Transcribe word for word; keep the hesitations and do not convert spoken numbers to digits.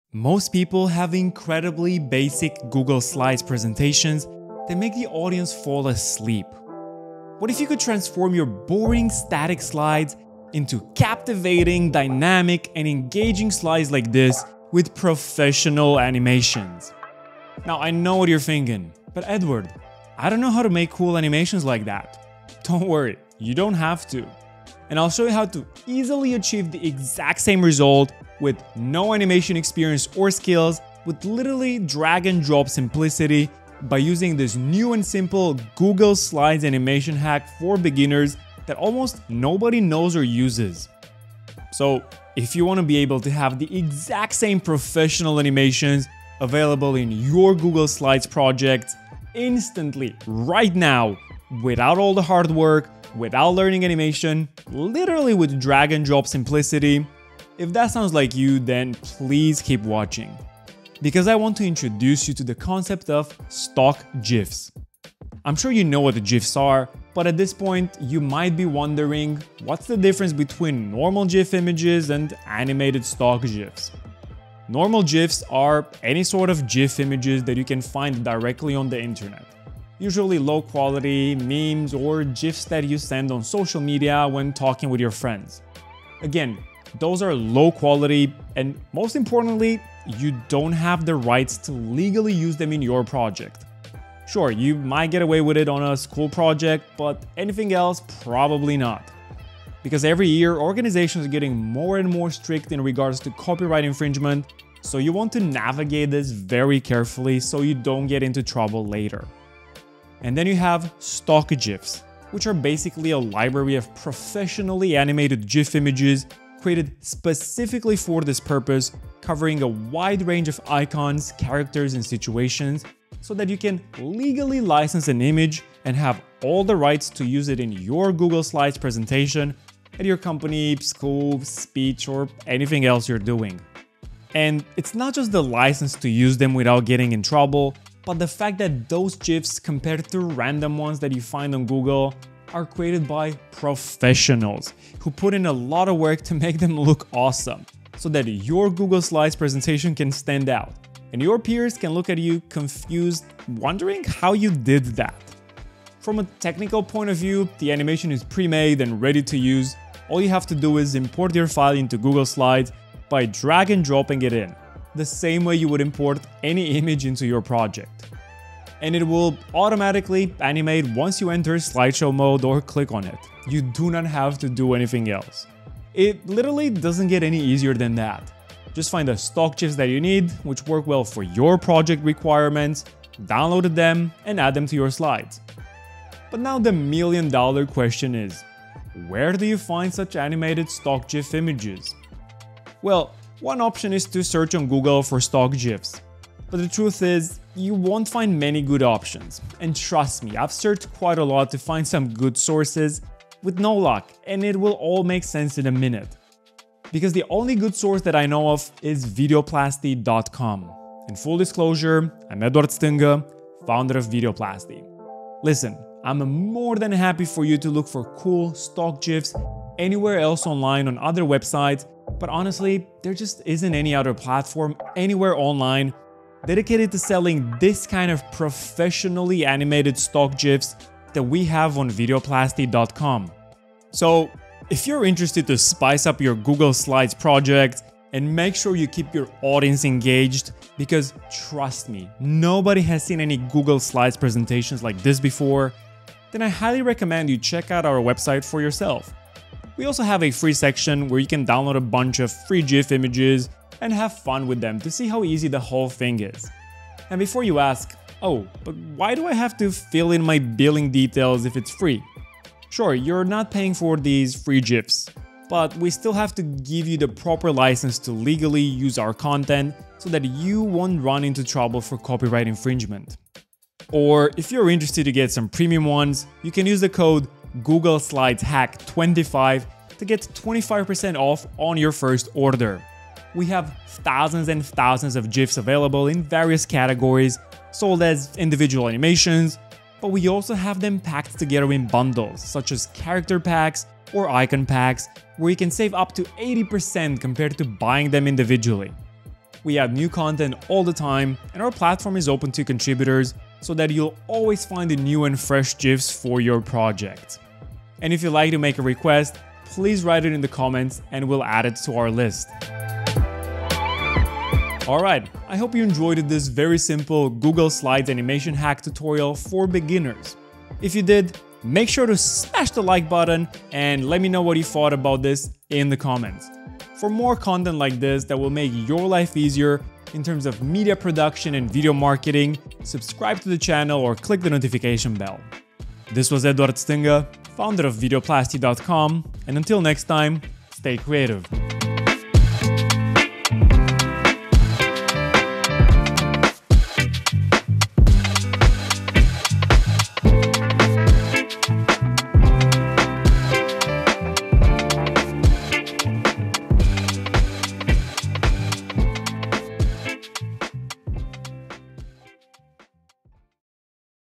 Most people have incredibly basic Google Slides presentations that make the audience fall asleep. What if you could transform your boring static slides into captivating, dynamic, and engaging slides like this with professional animations? Now, I know what you're thinking, but Edward, I don't know how to make cool animations like that. Don't worry, you don't have to. And I'll show you how to easily achieve the exact same result with no animation experience or skills, with literally drag and drop simplicity by using this new and simple Google Slides animation hack for beginners that almost nobody knows or uses. So if you want to be able to have the exact same professional animations available in your Google Slides project instantly, right now, without all the hard work, without learning animation, literally with drag and drop simplicity, if that sounds like you, then please keep watching, because I want to introduce you to the concept of stock GIFs. I'm sure you know what the GIFs are, but at this point you might be wondering what's the difference between normal GIF images and animated stock GIFs. Normal GIFs are any sort of GIF images that you can find directly on the internet. Usually low quality memes or GIFs that you send on social media when talking with your friends. Again, those are low quality, and most importantly, you don't have the rights to legally use them in your project. Sure, you might get away with it on a school project, but anything else, probably not. Because every year, organizations are getting more and more strict in regards to copyright infringement, so you want to navigate this very carefully so you don't get into trouble later. And then you have stock GIFs, which are basically a library of professionally animated GIF images created specifically for this purpose, covering a wide range of icons, characters, and situations, so that you can legally license an image and have all the rights to use it in your Google Slides presentation at your company, school, speech, or anything else you're doing. And it's not just the license to use them without getting in trouble, but the fact that those GIFs, compared to random ones that you find on Google, are created by professionals who put in a lot of work to make them look awesome, so that your Google Slides presentation can stand out, and your peers can look at you confused, wondering how you did that. From a technical point of view, the animation is pre-made and ready to use. All you have to do is import your file into Google Slides by drag and dropping it in, the same way you would import any image into your project. And it will automatically animate once you enter slideshow mode or click on it. You do not have to do anything else. It literally doesn't get any easier than that. Just find the stock GIFs that you need, which work well for your project requirements, download them, and add them to your slides. But now the million dollar question is, where do you find such animated stock GIF images? Well, one option is to search on Google for stock GIFs. But the truth is, you won't find many good options. And trust me, I've searched quite a lot to find some good sources with no luck, and it will all make sense in a minute. Because the only good source that I know of is VideoPlasty dot com. And full disclosure, I'm EDUARD STINGA, founder of VideoPlasty. Listen, I'm more than happy for you to look for cool stock GIFs anywhere else online on other websites, but honestly, there just isn't any other platform anywhere online dedicated to selling this kind of professionally animated stock GIFs that we have on VideoPlasty dot com. So if you're interested to spice up your Google Slides project and make sure you keep your audience engaged, because trust me, nobody has seen any Google Slides presentations like this before, then I highly recommend you check out our website for yourself. We also have a free section where you can download a bunch of free GIF images and have fun with them to see how easy the whole thing is. And before you ask, oh, but why do I have to fill in my billing details if it's free? Sure, you're not paying for these free GIFs, but we still have to give you the proper license to legally use our content so that you won't run into trouble for copyright infringement. Or if you're interested to get some premium ones, you can use the code Google Slides Hack twenty-five to get twenty-five percent off on your first order. We have thousands and thousands of GIFs available in various categories, sold as individual animations, but we also have them packed together in bundles, such as character packs or icon packs, where you can save up to eighty percent compared to buying them individually. We add new content all the time, and our platform is open to contributors so that you'll always find the new and fresh GIFs for your project. And if you'd like to make a request, please write it in the comments and we'll add it to our list. Alright, I hope you enjoyed this very simple Google Slides animation hack tutorial for beginners. If you did, make sure to smash the like button and let me know what you thought about this in the comments. For more content like this that will make your life easier in terms of media production and video marketing, subscribe to the channel or click the notification bell. This was EDUARD, founder of VideoPlasty dot com, and until next time, stay creative.